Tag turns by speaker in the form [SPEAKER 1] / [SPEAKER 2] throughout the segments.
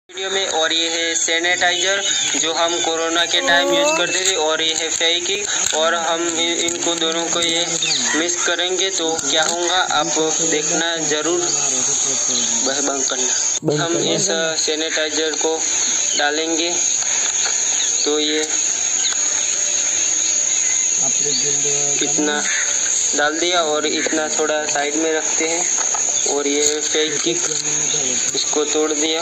[SPEAKER 1] Video में। और ये है सैनिटाइजर जो हम कोरोना के टाइम यूज करते थे, और ये है फेविक्विक। और हम इनको दोनों को ये मिक्स करेंगे तो क्या होगा आप देखना जरूर, बंद करना। हम इस सैनिटाइजर को डालेंगे तो ये इतना डाल दिया और इतना थोड़ा साइड में रखते हैं। और ये फेविक्विक इसको तोड़ दिया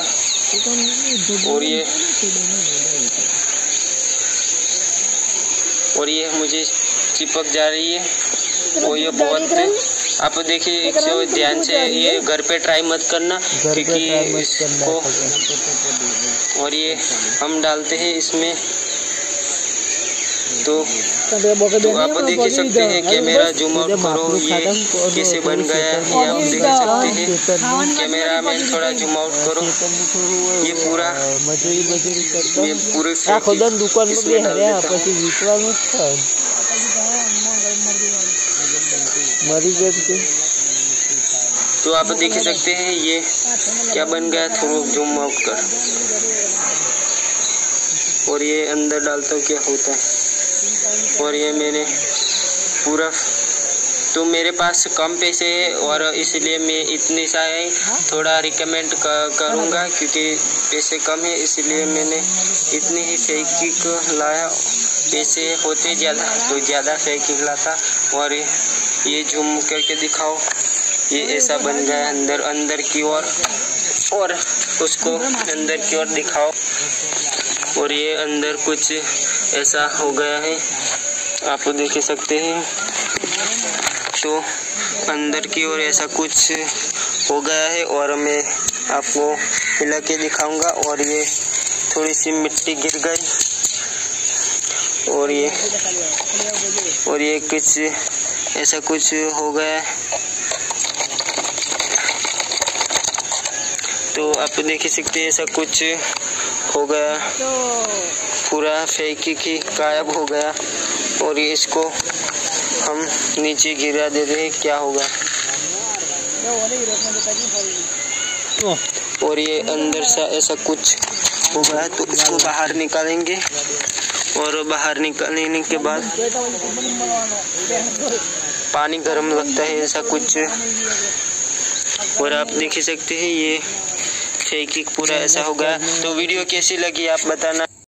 [SPEAKER 1] और ये मुझे चिपक जा रही है। और ये बहुत, आप देखिए इसको ध्यान से, ये घर पे ट्राई मत करना क्योंकि इसको। और ये हम डालते हैं इसमें तो आप देख सकते हैं। कैमरा जूम आउट करो, ये कैसे बन गया है ये आप देख सकते हैं। कैमरा में थोड़ा जूम आउट करो, ये पूरा ये पूरे इसमें डाल देता हूं। तो आप देख सकते हैं ये क्या बन गया, थोड़ा जूम आउट कर। और ये अंदर डालता हूँ क्या होता है। और ये मैंने पूरा, तो मेरे पास कम पैसे है और इसलिए मैं इतनी सा है थोड़ा रिकमेंड करूँगा क्योंकि पैसे कम है, इसलिए मैंने इतनी ही फेविक्विक लाया। पैसे होते ज़्यादा तो ज़्यादा फेविक्विक लाता। और ये जूम करके दिखाओ, ये ऐसा बन गया अंदर की ओर। और उसको अंदर की ओर दिखाओ। और ये अंदर कुछ ऐसा हो गया है, आप देख सकते हैं। तो अंदर की ओर ऐसा कुछ हो गया है और मैं आपको हिला के दिखाऊंगा। और ये थोड़ी सी मिट्टी गिर गई और ये कुछ ऐसा कुछ हो गया है। तो आप देख सकते हैं ऐसा कुछ हो गया, पूरा फेविक्विक ही गायब हो गया। और ये इसको हम नीचे गिरा देते हैं, क्या होगा। और ये अंदर से ऐसा कुछ हो गया तो इसको बाहर निकालेंगे। और बाहर निकालने के बाद पानी गर्म लगता है ऐसा कुछ। और आप देख सकते हैं ये फेविक्विक पूरा ऐसा हो गया। तो वीडियो कैसी लगी आप बताना।